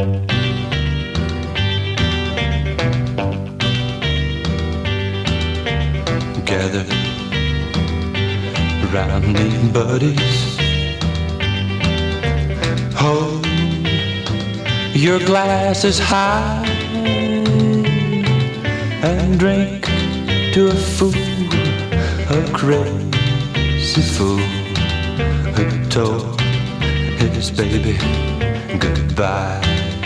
Gathered around me buddies, hold your glasses high and drink to a fool, a crazy fool who told his baby goodbye.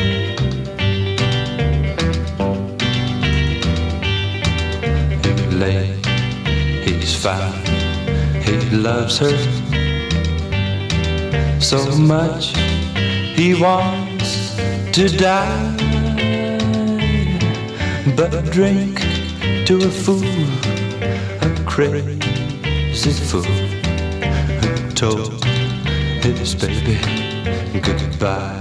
He lay, he's found, he loves her so much he wants to die, but drink to a fool, a crazy fool who told his baby goodbye.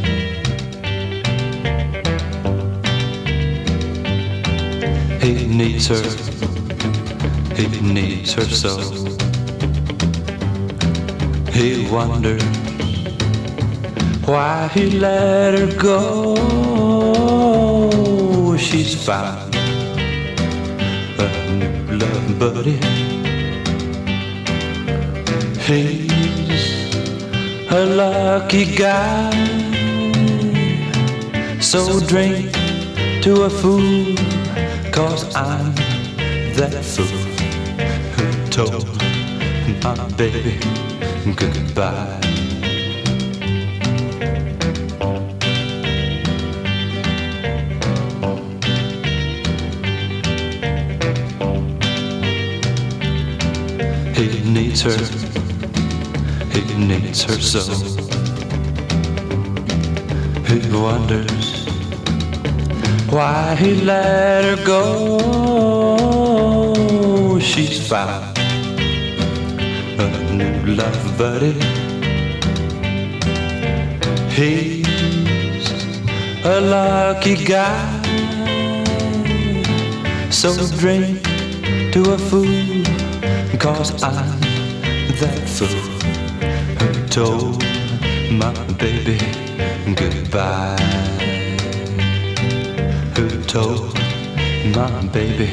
He needs her, he needs her so. He wonders why he let her go. She's found a new love buddy. He's a lucky guy. So drink to a fool, 'cause I'm that fool who told my baby goodbye. He needs her, he needs her so. He wonders why he let her go. She's found a new love buddy. He's a lucky guy. So drink to a fool, 'cause I'm that fool who told my baby goodbye. Who told my baby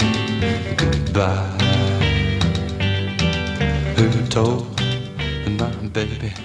goodbye. Who told my baby